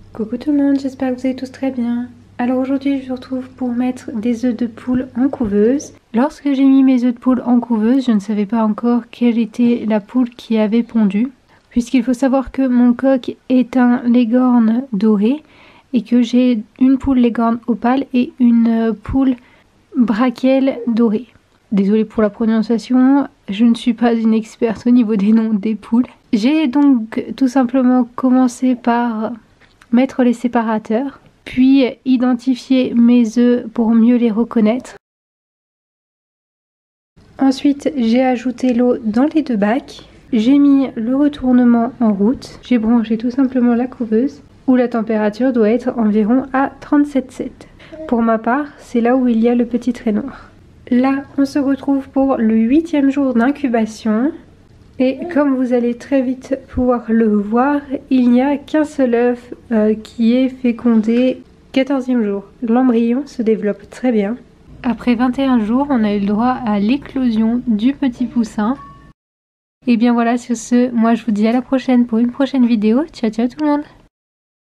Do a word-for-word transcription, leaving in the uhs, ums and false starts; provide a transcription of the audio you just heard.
Coucou tout le monde, j'espère que vous allez tous très bien. Alors aujourd'hui je vous retrouve pour mettre des œufs de poule en couveuse. Lorsque j'ai mis mes œufs de poule en couveuse, je ne savais pas encore quelle était la poule qui avait pondu. Puisqu'il faut savoir que mon coq est un Leghorn doré et que j'ai une poule Leghorn opale et une poule Brackel dorée. Désolée pour la prononciation, je ne suis pas une experte au niveau des noms des poules. J'ai donc tout simplement commencé par mettre les séparateurs, puis identifier mes œufs pour mieux les reconnaître. Ensuite, j'ai ajouté l'eau dans les deux bacs. J'ai mis le retournement en route. J'ai branché tout simplement la couveuse où la température doit être environ à trente-sept virgule sept. Pour ma part, c'est là où il y a le petit trait noir. Là, on se retrouve pour le huitième jour d'incubation. Et comme vous allez très vite pouvoir le voir, il n'y a qu'un seul œuf euh, qui est fécondé quatorzième jour. L'embryon se développe très bien. Après vingt et un jours, on a eu le droit à l'éclosion du petit poussin. Et bien voilà, sur ce, moi je vous dis à la prochaine pour une prochaine vidéo. Ciao ciao tout le monde!